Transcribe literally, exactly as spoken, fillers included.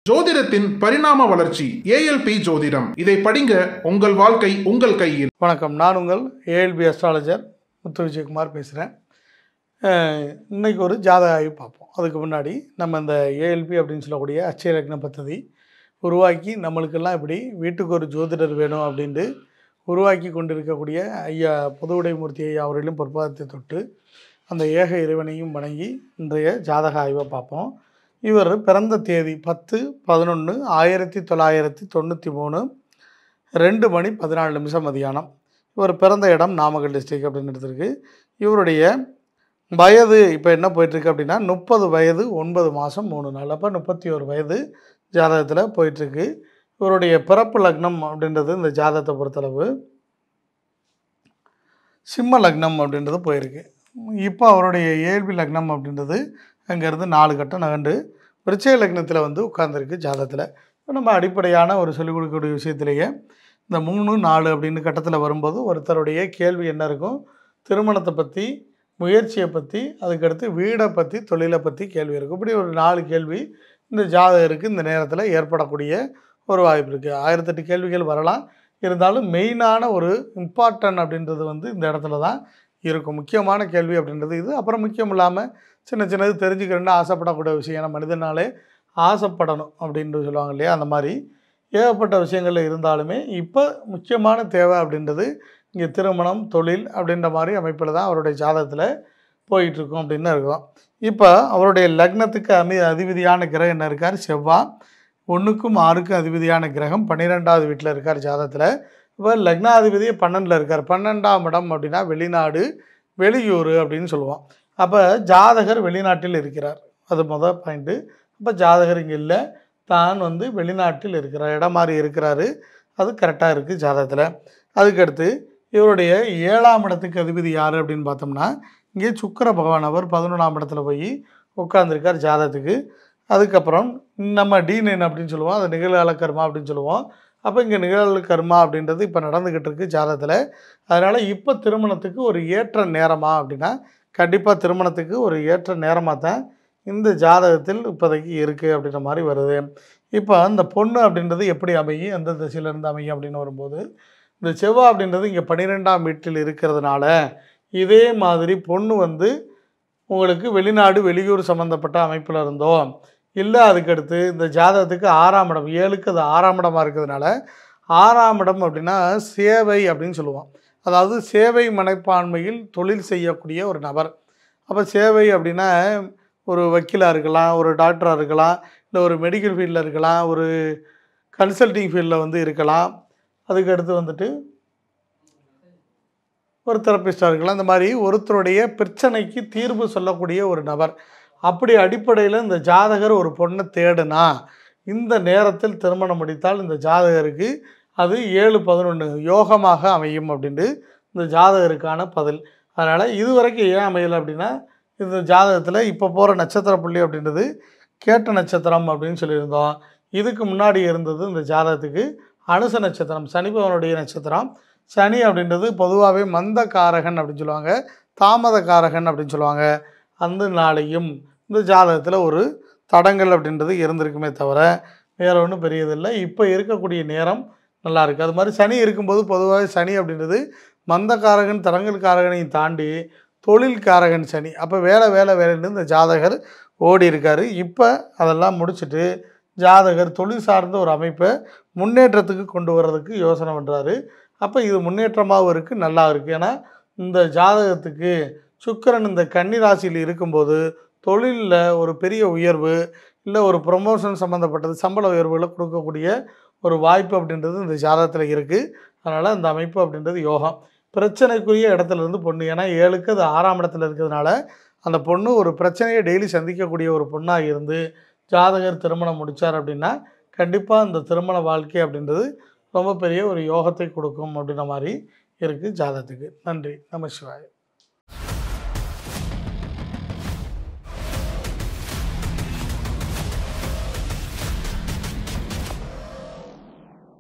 ஜோதிடத்தின் பரிணாம வளர்ச்சி ஏஎல்பி ஜோதிடம். இதை படிங்க, உங்கள் வாழ்க்கை உங்கள் கையில். வணக்கம், நான் உங்கள் ஏஎல்பி அஸ்ட்ராலஜர் முத்து விஜயகுமார் பேசுகிறேன். இன்றைக்கி ஒரு ஜாதக ஆய்வு பார்ப்போம். அதுக்கு முன்னாடி நம்ம இந்த ஏஎல்பி அப்படின்னு சொல்லக்கூடிய அட்சய லக்ன பദ്ധதி உருவாக்கி நம்மளுக்கெல்லாம் இப்படி வீட்டுக்கு ஒரு ஜோதிடர் வேணும் அப்படின்ட்டு உருவாக்கி கொண்டிருக்கக்கூடிய ஐயா புதுவுடைமூர்த்தி ஐயா அவர்களையும் பொற்பாதத்தை தொட்டு அந்த ஏக இறைவனையும் வணங்கி இன்றைய ஜாதக ஆய்வை பார்ப்போம். இவர் பிறந்த தேதி பத்து பதினொன்று ஆயிரத்தி தொள்ளாயிரத்தி தொண்ணூற்றி மூணு ரெண்டு மணி பதினாலு நிமிஷம் மதியானம். இவர் பிறந்த இடம் நாமக்கல் டிஸ்ட்ரிக் அப்படின்னு எடுத்திருக்கு. இவருடைய வயது இப்போ என்ன போயிட்டுருக்கு அப்படின்னா முப்பது வயது ஒன்பது மாதம் மூணு நாள், அப்போ முப்பத்தி ஒரு வயது ஜாதகத்தில் போயிட்டுருக்கு. இவருடைய பிறப்பு லக்னம் அப்படின்றது இந்த ஜாதகத்தை பொறுத்தளவு சிம்ம லக்னம் அப்படின்றது போயிருக்கு. இப்போ அவருடைய ஏஎல்பி லக்னம் அப்படின்றது அங்கேருந்து நாலு கட்டம் நகண்டு விருச்சிக லக்னத்தில் வந்து உட்கார்ந்துருக்கு ஜாதகத்தில். இப்போ நம்ம அடிப்படையான ஒரு சொல்லிக் கொடுக்கக்கூடிய விஷயத்திலேயே இந்த மூணு நாலு அப்படின்னு கட்டத்தில் வரும்போது ஒருத்தருடைய கேள்வி என்ன இருக்கும், திருமணத்தை பற்றி, முயற்சியை பற்றி, அதுக்கடுத்து வீடை பற்றி, தொழிலை பற்றி கேள்வி இருக்கும். இப்படி ஒரு நாலு கேள்வி இந்த ஜாதகருக்கு இந்த நேரத்தில் ஏற்படக்கூடிய ஒரு வாய்ப்பு இருக்குது. ஆயிரத்தெட்டு கேள்விகள் வரலாம், இருந்தாலும் மெயினான ஒரு இம்பார்ட்டன்ட் அப்படின்றது வந்து இந்த இடத்துல தான் இருக்கும். முக்கியமான கேள்வி அப்படின்றது இது. அப்புறம் முக்கியம் இல்லாமல் சின்ன சின்னது தெரிஞ்சுக்கிறேன்னு ஆசைப்படக்கூடிய விஷயம். ஏன்னா மனிதனாலே ஆசைப்படணும் அப்படின்ட்டு சொல்லுவாங்க இல்லையா, அந்த மாதிரி ஏகப்பட்ட விஷயங்கள் இருந்தாலுமே இப்போ முக்கியமான தேவை அப்படின்றது இங்கே திருமணம், தொழில் அப்படின்ற மாதிரி அமைப்பில் தான் அவருடைய ஜாதகத்தில் போயிட்டுருக்கும் அப்படின்னு இருக்கலாம். இப்போ அவருடைய லக்னத்துக்கு அமி அதிபதியான கிரகம் என்ன இருக்கார், செவ்வாய். ஒன்றுக்கும் ஆறுக்கும் அதிபதியான கிரகம் பன்னிரெண்டாவது வீட்டில் இருக்கார் ஜாதகத்தில். இப்போ லக்னாதிபதியே பன்னெண்டில் இருக்கார். பன்னெண்டாம் இடம் அப்படின்னா வெளிநாடு, வெளியூர் அப்படின்னு சொல்லுவோம். அப்போ ஜாதகர் வெளிநாட்டில் இருக்கிறார், அது மொதல் பாயிண்ட்டு. அப்போ ஜாதகர் இங்கே இல்லை, தான் வந்து வெளிநாட்டில் இருக்கிறார், இடம் மாதிரி இருக்கிறாரு, அது கரெக்டாக இருக்குது ஜாதகத்தில். அதுக்கடுத்து இவருடைய ஏழாம் இடத்துக்கு அதிபதி யார் அப்படின்னு பார்த்தோம்னா இங்கே சுக்கிர பகவான். அவர் பதினொன்றாம் இடத்துல போய் உட்கார்ந்துருக்கார் ஜாதகத்துக்கு. அதுக்கப்புறம் நம்ம டி நைன் அப்படின்னு சொல்லுவோம், அது நிகழ்கால கர்மா அப்படின்னு சொல்லுவோம். அப்போ இங்கே நிகழ்கால கர்மா அப்படின்றது இப்போ நடந்துக்கிட்டு இருக்குது ஜாதகத்தில். அதனால் இப்போ திருமணத்துக்கு ஒரு ஏற்ற நேரமா அப்படின்னா கண்டிப்பாக திருமணத்துக்கு ஒரு ஏற்ற நேரமாக தான் இந்த ஜாதகத்தில் இப்போதைக்கு இருக்குது அப்படின்ற மாதிரி வருது. இப்போ அந்த பொண்ணு அப்படின்றது எப்படி அமையும், எந்த திசையிலேருந்து அமையும் அப்படின்னு வரும்போது இந்த செவ்வாய் அப்படின்றது இங்கே பன்னிரெண்டாம் வீட்டில் இருக்கிறதுனால இதே மாதிரி பொண்ணு வந்து உங்களுக்கு வெளிநாடு, வெளியூர் சம்மந்தப்பட்ட அமைப்பில் இருந்தோ இல்லை, அதுக்கடுத்து இந்த ஜாதகத்துக்கு ஆறாம் இடம், ஏழுக்கு அது ஆறாம் இடமாக இருக்கிறதுனால ஆறாம் இடம் அப்படின்னா சேவை அப்படின்னு சொல்லுவோம். அதாவது சேவை மனப்பான்மையில் தொழில் செய்யக்கூடிய ஒரு நபர். அப்போ சேவை அப்படின்னா ஒரு வக்கீலாக இருக்கலாம், ஒரு டாக்டராக இருக்கலாம், இல்லை ஒரு மெடிக்கல் ஃபீல்டில் இருக்கலாம், ஒரு கன்சல்டிங் ஃபீல்டில் வந்து இருக்கலாம், அதுக்கடுத்து வந்துட்டு ஒரு தெரப்பிஸ்டாக இருக்கலாம். இந்த மாதிரி ஒருத்தருடைய பிரச்சனைக்கு தீர்வு சொல்லக்கூடிய ஒரு நபர். அப்படி அடிப்படையில் இந்த ஜாதகர் ஒரு பொண்ணை தேடுனா இந்த நேரத்தில் திருமணம் முடித்தால் இந்த ஜாதகருக்கு அது ஏழு பதினொன்று யோகமாக அமையும் அப்படின்ட்டு இந்த ஜாதகருக்கான பதில். அதனால் இது வரைக்கும் ஏன் அமையலை அப்படின்னா இந்த ஜாதகத்தில் இப்போ போகிற நட்சத்திர புள்ளி அப்படின்றது கேட்ட நட்சத்திரம் அப்படின்னு சொல்லியிருந்தோம். இதுக்கு முன்னாடி இருந்தது இந்த ஜாதகத்துக்கு அனுச நட்சத்திரம், சனி பகவானுடைய நட்சத்திரம். சனி அப்படின்றது பொதுவாகவே மந்த காரகன் அப்படின்னு சொல்லுவாங்க, தாமத காரகன் அப்படின்னு சொல்லுவாங்க. அந்த நாளையும் இந்த ஜாதகத்தில் ஒரு தடங்கள் அப்படின்றது இருந்திருக்குமே தவிர வேறு ஒன்றும் பெரியதில்லை. இப்போ இருக்கக்கூடிய நேரம் நல்லா இருக்குது. அது மாதிரி சனி இருக்கும்போது பொதுவாக சனி அப்படின்றது மந்த காரகன், தடங்கள் காரகனையும் தாண்டி தொழில் காரகன் சனி. அப்போ வேலை வேலை வேலைன்னு இந்த ஜாதகர் ஓடி இருக்கார். இப்போ அதெல்லாம் முடிச்சுட்டு ஜாதகர் தொழில் சார்ந்த ஒரு அமைப்பை முன்னேற்றத்துக்கு கொண்டு வர்றதுக்கு யோசனை பண்ணுறாரு. அப்போ இது முன்னேற்றமாகவும் இருக்குது, நல்லா இருக்குது. ஏன்னா இந்த ஜாதகத்துக்கு சுக்கிரன் இந்த கன்னி ராசியில் இருக்கும்போது தொழிலில் ஒரு பெரிய உயர்வு, இல்லை ஒரு ப்ரொமோஷன் சம்மந்தப்பட்டது சம்பள உயர்வுகளை கொடுக்கக்கூடிய ஒரு வாய்ப்பு அப்படின்றது இந்த ஜாதகத்தில் இருக்குது. அதனால் இந்த அமைப்பு அப்படின்றது யோகம். பிரச்சனைக்குரிய இடத்துல இருந்து பொண்ணு, ஏன்னா ஏழுக்கு அது ஆறாம் இடத்துல இருக்கிறதுனால அந்த பொண்ணு ஒரு பிரச்சனையை டெய்லி சந்திக்கக்கூடிய ஒரு பொண்ணாக இருந்து ஜாதகர் திருமணம் முடித்தார் அப்படின்னா கண்டிப்பாக இந்த திருமண வாழ்க்கை அப்படின்றது ரொம்ப பெரிய ஒரு யோகத்தை கொடுக்கும் அப்படின்ற மாதிரி இருக்குது ஜாதகத்துக்கு. நன்றி, நம சிவாய.